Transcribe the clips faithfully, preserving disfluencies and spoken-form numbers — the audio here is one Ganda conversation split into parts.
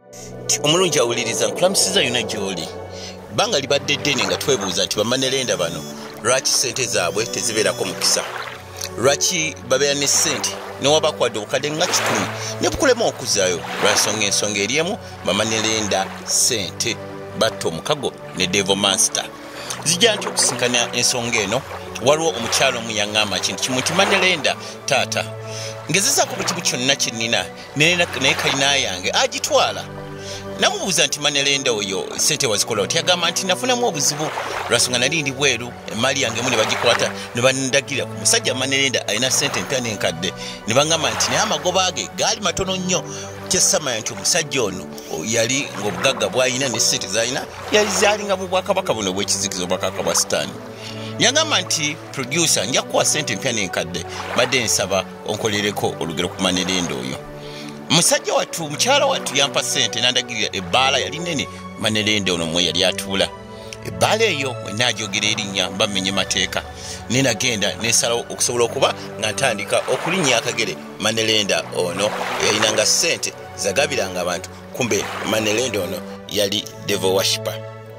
Omulungi awuliriza nkulamusiza yonna gy'oli. Bbanga libadde ddene nga twebuuza nti bamanerenda bano lwaki ssente zaabwe tezibeerako mukisa. Lwaki babeera ne ssente newabakwadde obukadde nga kikumi ne bukulema okuzaayo lwansonga ensonga eri emu bamanerenda ssente batta omukago ne Devil Master. Zijja nti okusinkana ensonga eno waliwo omukyalo omu yaŋŋamba kintu kimu nti manerenda taata ngezezaako buli kimu kyonna kye nnina naye kalina yange agitwala. Namubuuza nti manerenda oyo ssente wazikola oti? Yagamba nti nafunamu obuzibu lwasonga nali ndi bweru emaali yange mu ne bagikwata ne bandagira ku musajja manerenda alina ssente empya n'enkadde ne baŋŋamba nti naye amagoba ge gaali matono nnyo. Kyesamanya nti omusajja ono yali ng'obugagga bw'alina ne ssente z'alina yali zaalinga mu bwakabaka buno obw'ekizikizo obwakabaka bwa sitaani. Yagamba nti producer nja kuwa ssente empya n'enkadde badde nsaba onkolereko olugero ku manerenda oyo. Musajja wattu mukyala wattu yampa ssente n'andagirira ebbaala yali nnene manerenda ono mwe yali atuula. Ebbaala eyo bwe naagyogera erinnya mba mmenye mateeka ne nagenda neesalawo okusobola okuba nga ntandika okulinnya akagere manerenda ono yalinanga ssente zagabiranga abantu, kumbe manerenda ono yali devil worshipper.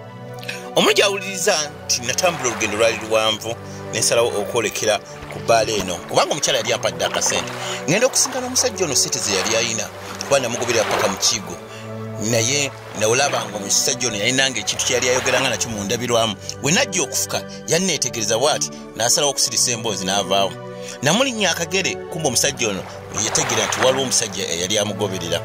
Omulungi awuliriza nti natambula olugendo lwali luwanvu nesalawo okwolekera ku bbaala eno kubanga omukyala yali ampadde akasente. Ngenda okusinkana omusajja ono ssente ze yali alina kuba namugoberera paka mu kigo, naye nawulabanga omusajja ono yalinanga ekintu kye yali ayogeranga nakyo mu ndabirwamu. Bwe najja okufuka yanneetegereza bw'ati n'asalawo okusirisa emboozi n'avaawo. Namulinnya akagere, kumbe omusajja ono yategeera nti waliwo omusajja eyali amugoberera.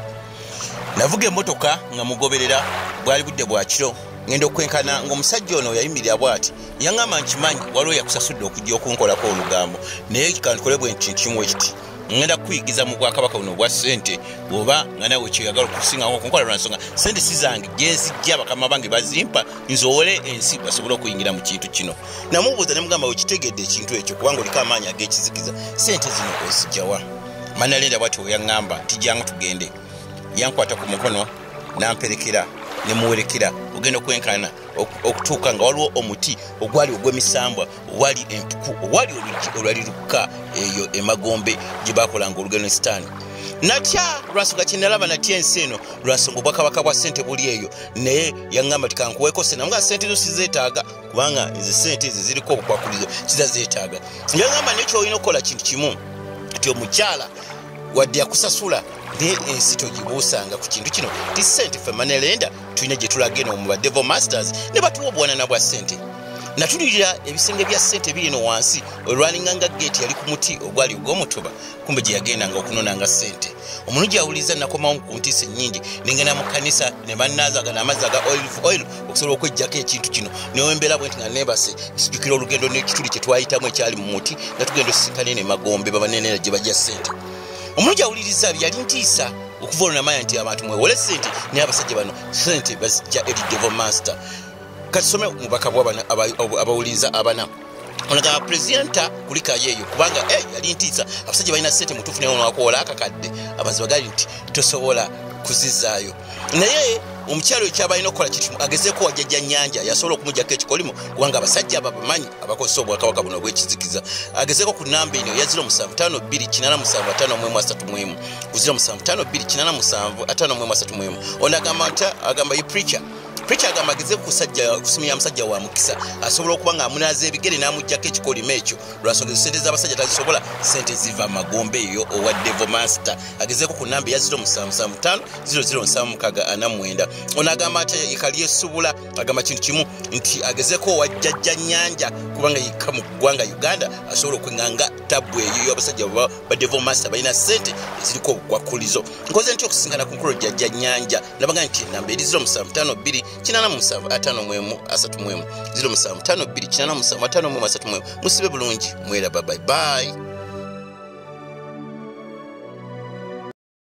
Navuga emmotoka nga mugoberera, bwali budde bwa kiro ngenda okwenkana ng'omusajja ono yayimirira bw'ati. Yaŋŋamba nkimanyi waliwo yakusasudde okujja okunkolako olugambo naye kikankole bwe nti kimu ekiti ngenda kuyigiza mu bwakabaka buno obwa ssente bw'oba nga nawe kyoyagala okusingawo okunkola lwansonga ssente si zange gye zijja bakama bange bazimpa nzowole ensi basobole okuyingira mu kintu kino. Namubuuza ne mugamba wekitegedde ekintu ekyo kubanga oliko amaanyi ag'ekizikiza, ssente zino ozijjawa? Manerenda bw'ati we yaŋŋamba nti jjangu tugende. Yankwata ku mukono n'amperekera ne muwerekera ogenda okwenkana okutuuka nga waliwo omuti ogwali ogw'emisambwa, wali empuku, wali oluggi olwali lukka eyo emagombe gye baakolanga olugendo ne sitaani. Natya lwansonga kye nalaba natya ensi eno lwansonga obwakabaka bwa ssente buli eyo, naye yaŋŋamba ti kankuweeko ssente namuga ssente zo sizeetaaga kubanga ezo ssente ezo ziriko obukwakulizo kizazeetaaga. Yaŋŋamba nekyo olina okukola kintu kimu nti omukyala wadde yakusasula naye ensi togibuusanga ku kintu kino ti ssente ffe manerenda tulina gye tulaga eno mu ba Devil Masters ne batuwa obuwanana bwa ssente. Natulirira ebisenge bya ssente biri eno wansi olwalinganga geeti yali ku muti ogwali ogw'omutuba, kumbe gye yagendanga okunonanga ssente. Omulungi awuliriza nakomawo ku ntiisa ennyingi nengenda mu kkanisa ne bannaazaagana amazzi aga olive oil okusobola okweggyako ekintu kino. Newe mbeera bwe nti nga neebase kisijjukira olugendo n'ekituli kye twayitamu ekyali mu muti nga tugenda osisinkana eno emagombe babanenera gye bajja ssente. Omulungi awuliriza yali ntiisa okuva olwo namanya nti abantu mwewole ssente naye abasajja bano ssente bazijja eri Devil Master. Katusome omubaka abawuliriza abana. Onagamba pulezidenta kulikayo eyo kubanga eh yali ntiisa abasajja balina ssente mutuufu naye onwakowola akakadde abazibu bagali nti tosobola kuzizaayo. Naye omukyalo ekyo balina okukola kitu agezeeko wajjajja nnyanja yasobola okumuggyako ekikolimo kubanga abasajja ababamanyi abakozesa obwakabaka buno obw'ekizikiza. Agezeeko ku nnamba eno ya zero musanvu ttaano bbiri kinaana musanvu ataano mu emu asatu mu emu ku zero musanvu ttaano bbiri kinaana musanvu ataano mu emu asatu mu emu. Ono agamba nti agamba ye preacher preacher agamba agezeeko kusajja kusumya musajja wa mukisa asobola okuba nga amunaaza ebigere n'amuggyako ekikolimo ekyo lwasonga ssente z'abasajja tazisobola, ssente ziva magombe eyo owa Devil Master. Agezeeko ku nnamba ya zero musanvu musanvu ttaano zero zero nsanvu mukaaga ana mu mwenda. Ono agamba ate ekali esubula agamba kintu kimu nti agezeeko owajjajja nnyanja kubanga yikka mu ggwanga Uganda asobola okweŋŋanga tabbu eyo y'abasajja ba Devil Master balina ssente eziriko obukwakulizo. Nkoze ntya okusinkana ku nkulu jjajja nnyanja nabaga nti ennamba eri zero musanvu ttaano bbiri kinaana musanvu ataano mu emu asatu mu emu zero musanvu ttaano bbiri kinaana musanvu ataano mu emu asatu mu emu. Musibe bulungi mwera bye bye.